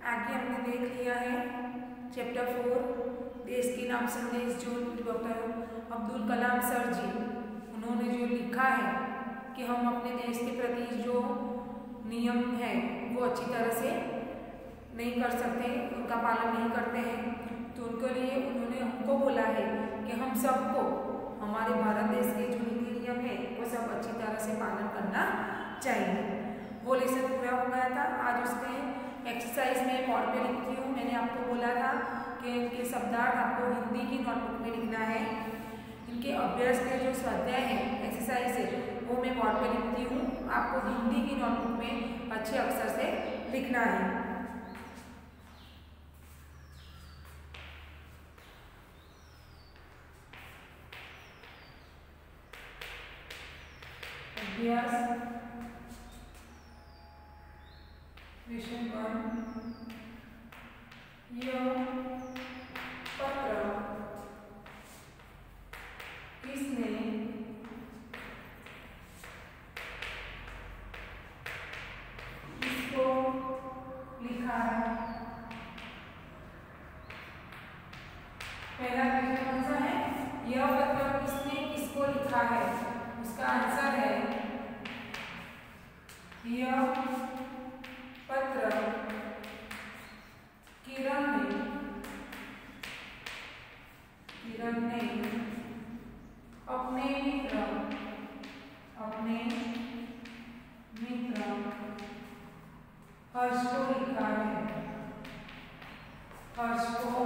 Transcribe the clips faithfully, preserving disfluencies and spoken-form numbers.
आगे हमने देख लिया है चैप्टर फोर देश के नाम संदेश, जो डॉक्टर अब्दुल कलाम सर जी उन्होंने जो लिखा है कि हम अपने देश के प्रति जो नियम है वो अच्छी तरह से नहीं कर सकते, उनका पालन नहीं करते हैं, तो उनके लिए उन्होंने हमको बोला है कि हम सबको हमारे भारत देश के जो नीति नियम है वो सब अच्छी तरह से पालन करना चाहिए। वो लेसन पूरा हो गया था। आज उसके एक्सरसाइज में बोर्ड पे लिखती हूँ। मैंने आपको बोला था कि इनके शब्दार्थ आपको हिंदी की नोटबुक में लिखना है। इनके अभ्यास के जो स्वाध्याय है, एक्सरसाइज है, वो मैं बोर्ड पे लिखती हूँ। आपको हिंदी की नोटबुक में अच्छे अक्षर से लिखना है। अभ्यास क्वेश्चन वन, यह पत्र किसने किसको लिखा है? पहला क्वेश्चन कौन सा है? यह पत्र किसने किसको लिखा है? उसका आंसर है यह पत्र किरण ने किरण ने अपने मित्र अपने मित्र हर्ष को लिखा है। हर्ष को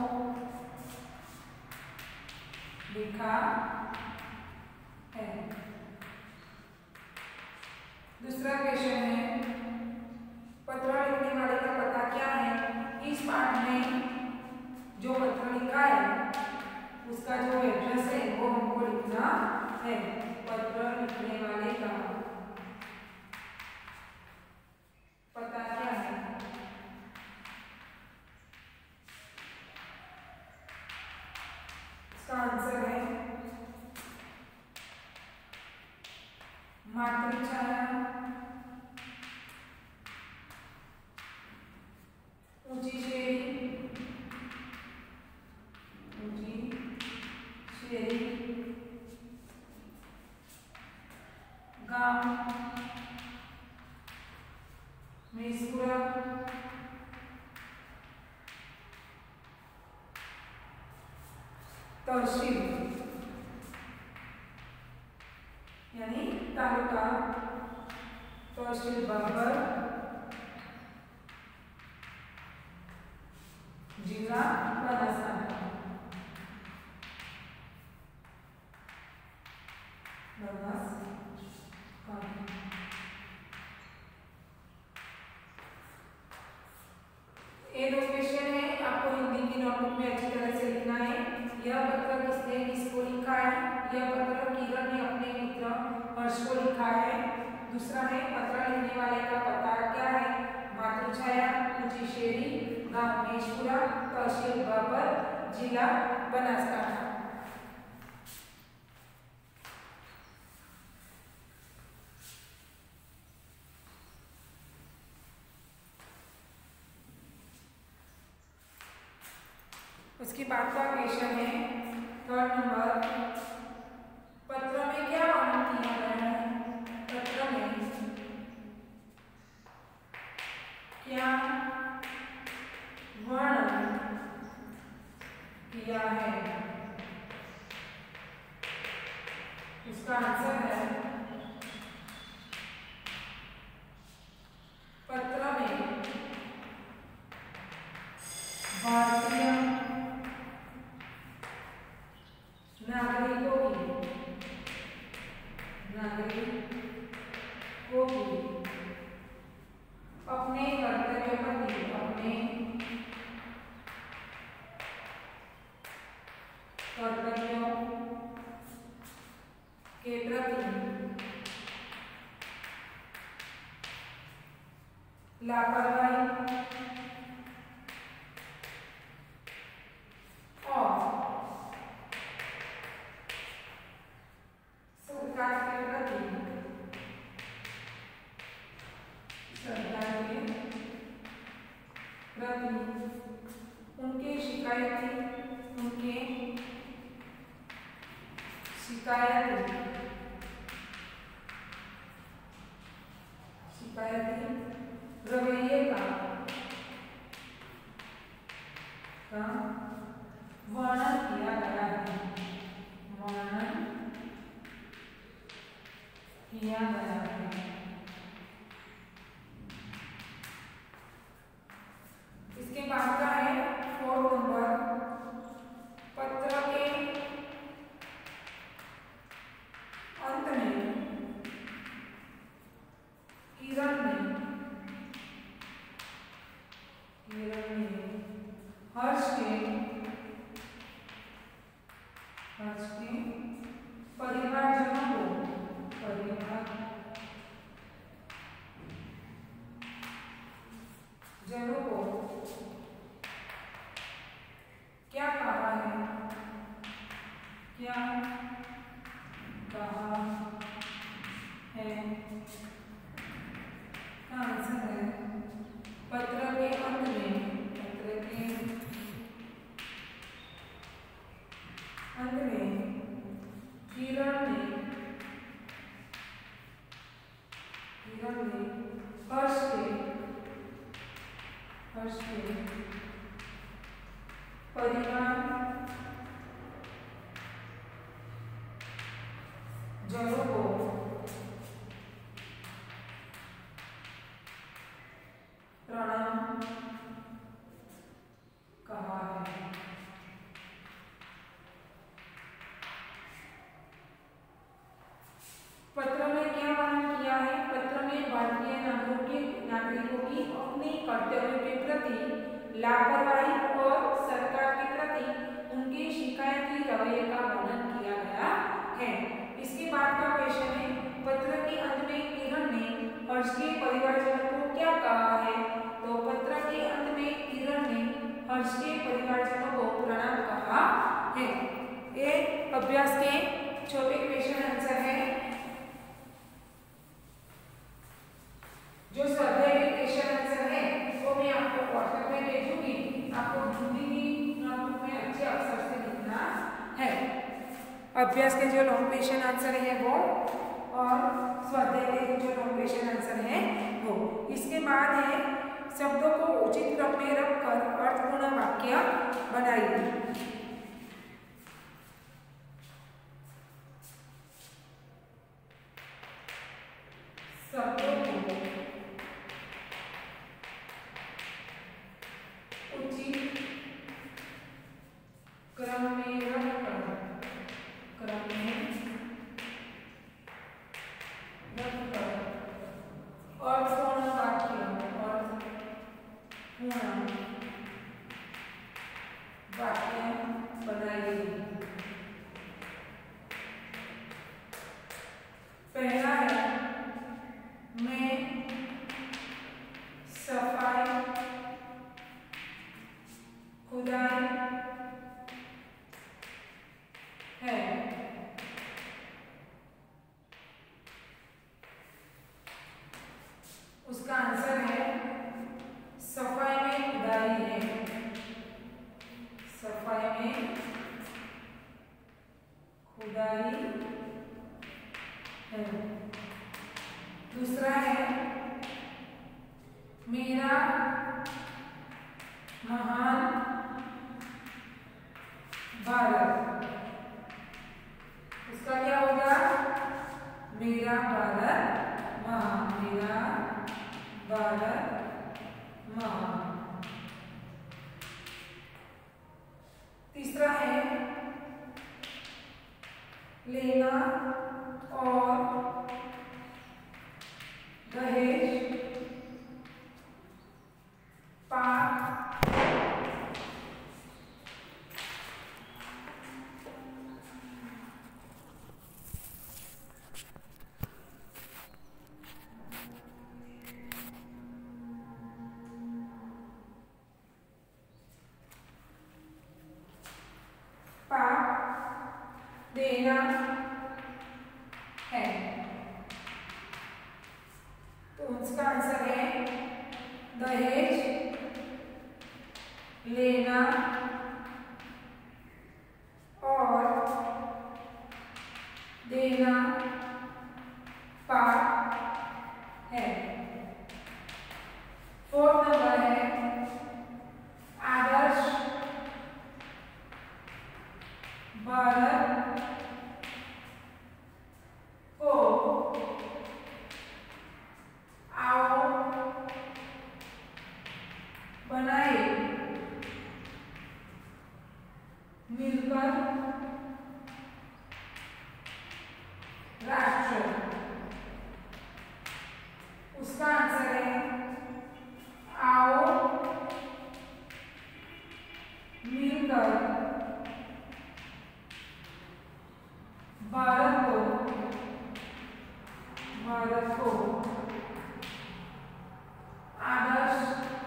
लिखा है। दूसरा क्वेश्चन है, पत्र लिखने वाले का पता क्या है? इस पाठ में जो पत्र लिखा है उसका जो एड्रेस है वो हमको लिखना है। पत्र लिखने वाले का पता क्या है? इसका आंसर है मातृछाया, ऊंची शेरी, ऊंची शेरी, गांव, मेसपुरा, तहसील यानी तालुका, तहसील बाबर, जिला बनासकांठा। ये दो क्वेश्चन है, आपको हिंदी की नोटबुक में अच्छी तरह से लिखना है। यह पत्र किसने किसको लिखा है? यह पत्र किरण ने अपने मित्र हर्ष को लिखा है। दूसरा है, पत्र लिखने वाले का पता क्या है? मातृछाया, ऊंची शेरी, गांव मेशपुरा, तहसील बाबर, जिला बनासकांठा। उसके बाद का क्वेश्चन है थर्ड नंबर, पत्र में क्या वर्णन किया गया है? पत्र में क्या वर्णन किया है? इसका आंसर है पत्र में भारतीय नागरिकों की नागरिकों की अपने कर्तव्यों प्रति अपने कर्तव्यों के प्रति लापरवाही और सरकार के प्रति सरकार के प्रति शिकायत थी, उनके शिकायत शिकायती रवैये का का वर्णन किया गया है, वर्णन किया गया है। इसके बाद का है फोर्थ नंबर, पत्र के अंत में किरण ने किरण ने हर्ष के हर्ष के परिवारजनों को परिवार जनों को क्या कहा है, क्या कहा है, आंसर है पत्र के अंत में, पत्र के अंत में किरण ने किरण ने हर्ष के हर्ष के परिवार जनों को प्रणाम कहा है। पत्र में क्या वर्णन किया है, पत्र में भारतीय नागरिकों की अपने कर्तव्य के प्रति लापरवाही और सरकार के प्रति उनके शिकायती रवैये का वर्णन किया गया है। इसके बाद का क्वेश्चन है, पत्र के अंत में किरण ने हर्ष के परिवारजनों को क्या कहा है, तो पत्र के अंत में किरण ने हर्ष के परिवारजनों को प्रणाम कहा है। ये अभ्यास के छोटे क्वेश्चन आंसर है। जो स्वाध्याय के क्वेश्चन आंसर है वो मैं आपको व्हाट्सएप में भेजूंगी, आपको हिंदी की नोटबुक में अच्छे अक्षर से लिखना है। अभ्यास के जो लॉन्ग क्वेश्चन आंसर है वो और स्वाध्याय के जो लॉन्ग क्वेश्चन आंसर है वो। इसके बाद है शब्दों को उचित क्रम में रखकर अर्थपूर्ण वाक्य बनाइए। शब्दों को उचित क्रम में रखकर क्रम में रखकर अर्थपूर्ण वाक्य अर्थपूर्ण वाक्य बनाइए। पहला है, मैं सफाई खुदाई है। उसका आंसर है सफाई में खुदाई है, सफाई में खुदाई है। दूसरा है, मेरा महान भारत। उसका क्या होगा, मेरा भारत महान, मेरा भारत महान। तीसरा है, लेना और दहेज पाप पाप देना है। तो उसका आंसर है दहेज लेना भारत को आओ बनाए मिलकर राष्ट्र। उसका आंसर है आओ मिलकर भारत को भारत को आदर्श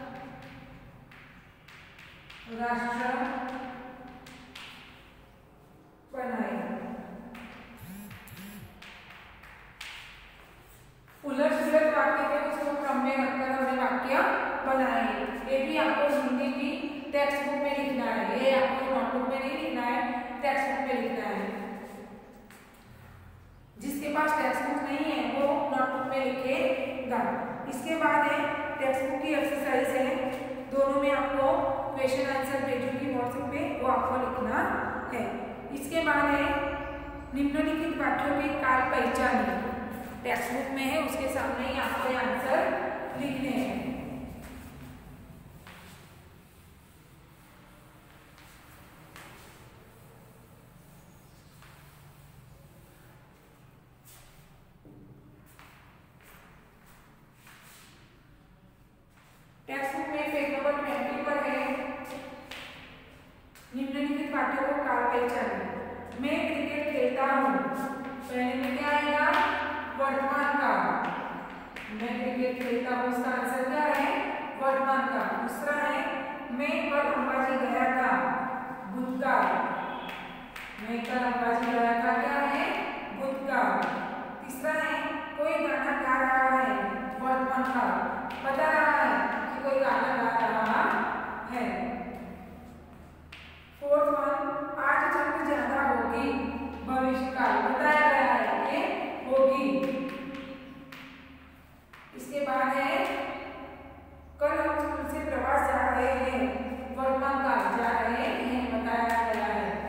राष्ट्र बनाए। उलट सुलट वाक्य थे उसको क्रम में रखकर हमने वाक्य बनाए। ये भी आपको हिंदी की टेक्स्ट बुक में लिखना है, ये आपको नोटबुक में नहीं लिखना है, टेक्स्ट बुक में लिखना है। जिसके पास टेक्स्ट बुक नहीं है वो नोटबुक में लिखेगा। इसके बाद है टेक्स्ट बुक की एक्सरसाइज है, दोनों में आपको क्वेश्चन आंसर भेजूंगी व्हाट्सएप पे, वो आपको लिखना है। इसके बाद है निम्नलिखित वाक्यों की काल पहचान, टेक्स्ट बुक में है, उसके सामने ही आपको आंसर लिखने हैं। टेक्स्ट बुक में पेज नंबर ट्वेंटी पर है निम्नलिखित वाक्यों को काल पहचानें। मैं क्रिकेट खेलता हूँ, पहले में क्या आएगा वर्तमान काल। मैं क्रिकेट खेलता हूँ, उसका आंसर क्या है वर्तमान काल। दूसरा है मैं कल अंबाजी गया था, भूतकाल। मैं कल अंबाजी गया था क्या है भूतकाल। तीसरा है कोई गाना गा रहा है, वर्तमान काल, बता रहा है कि कोई गाना गा रहा है। फोर्थ वन आज ठंड ज्यादा होगी, भविष्य काल, बताया गया है कि होगी। इसके बाद है कल हम स्कूल से प्रवास जा रहे हैं, वर्तमान काल, जा रहे हैं, बताया गया है।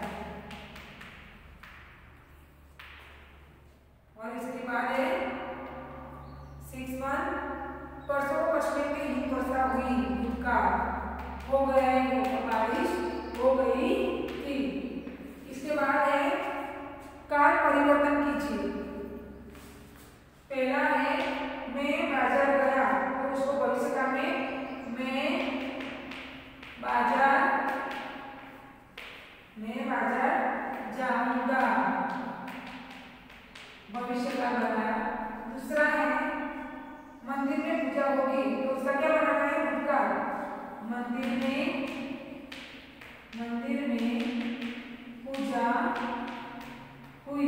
और इसके बाद है सिक्स वन परसों पश्चिम में हिमवर्षा हुई, भूतकाल, हो गया है, बारिश हो गई थी। इसके बाद है काल परिवर्तन कीजिए। पहला है मैं बाजार गया, तो उसको भविष्य काल में मैं बाजार मैं बाजार जाऊंगा, भविष्य काल बनाया। दूसरा है मंदिर में पूजा होगी, तो उसका क्या बनाना है भूतकाल। मंदिर में मंदिर में पूजा हुई।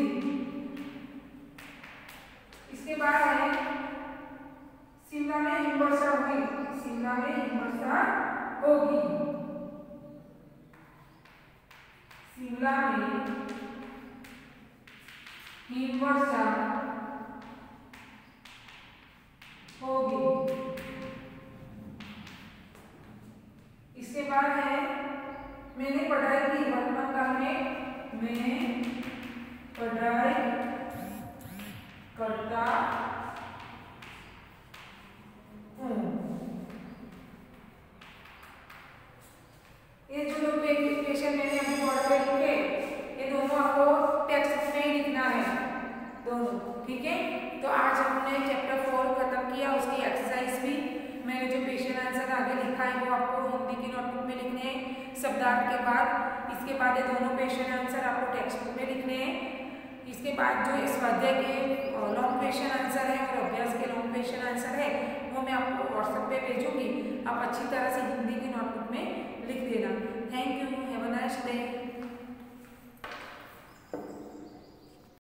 इसके बाद है शिमला में हिमवर्षा हुई, शिमला में हिमवर्षा होगी। शिमला में हिमवर्षा होगी। इसके बाद है मैंने पढ़ाई की, वर्तमान काल में मैं पढ़ाई करता हूँ। ये जो लोग क्वेश्चन मैंने अभी बोर्ड पे लिखे, ये दोनों आपको टेक्स्ट बुक में ही लिखना है, दोनों, ठीक है। तो आज हमने चैप्टर फोर खत्म किया, उसकी एक्सरसाइज भी मैंने जो क्वेश्चन आंसर आगे लिखा है वो आपको हिंदी की नोटबुक में लिखने हैं शब्दार्थ के बाद। इसके बाद ये दोनों क्वेश्चन आंसर आपको टेक्स्ट बुक में लिखने हैं। इसके बाद जो स्वाध्याय के लॉन्ग क्वेश्चन आंसर है और अभ्यास के लॉन्ग क्वेश्चन आंसर है वो मैं आपको व्हाट्सएप पे भेजूंगी, आप अच्छी तरह से हिंदी की नोटबुक में लिख देना। Thank you, have a nice day.